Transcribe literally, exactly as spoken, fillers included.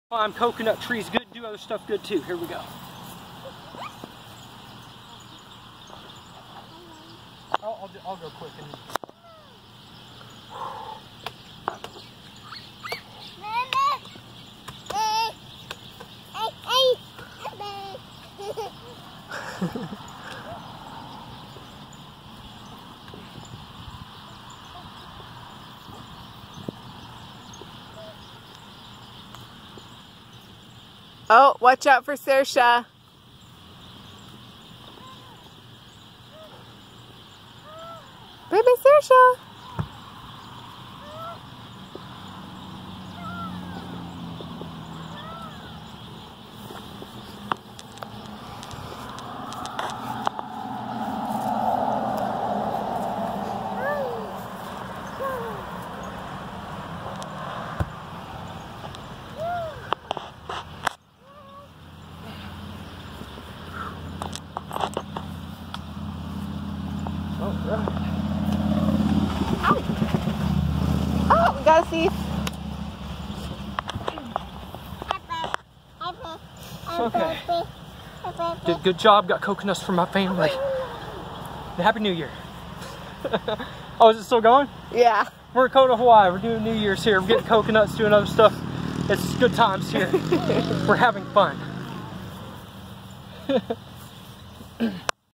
Climb coconut trees good, do other stuff good too. Here we go. I'll, I'll, I'll go quick. And... Oh, watch out for Saoirse. Baby Saoirse. Oh, we got a thief. Okay. Did good job. Got coconuts for my family. Happy New Year. Oh, is it still going? Yeah. We're in Kona, Hawaii. We're doing New Year's here. We're getting coconuts, doing other stuff. It's good times here. We're having fun.